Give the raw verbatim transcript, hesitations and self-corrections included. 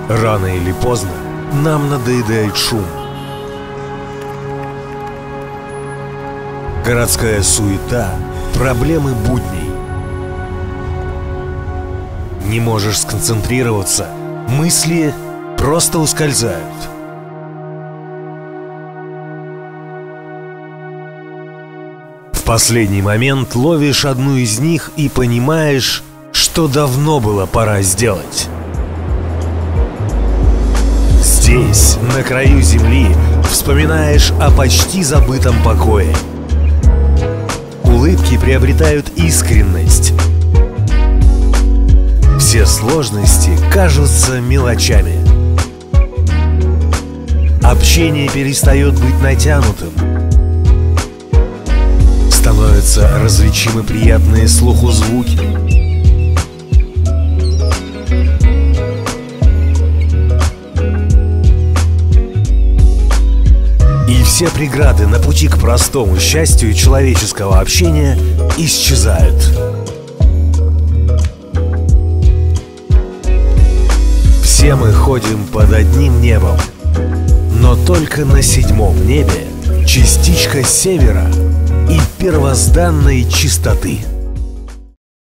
Рано или поздно нам надоедает шум. Городская суета, проблемы будней. Не можешь сконцентрироваться, мысли просто ускользают. В последний момент ловишь одну из них и понимаешь, что давно было пора сделать. Здесь, на краю земли, вспоминаешь о почти забытом покое. Улыбки приобретают искренность. Все сложности кажутся мелочами. Общение перестает быть натянутым. Становятся различимы приятные слуху звуки. И все преграды на пути к простому счастью человеческого общения исчезают. Все мы ходим под одним небом, но только на седьмом небе частичка севера и первозданной чистоты.